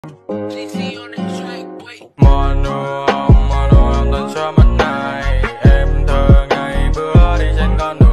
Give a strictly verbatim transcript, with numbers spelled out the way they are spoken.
Mùa nụ hồng, mùa nụ hồng tàn cho mắt này. Em thơ ngày bữa đi trên con đường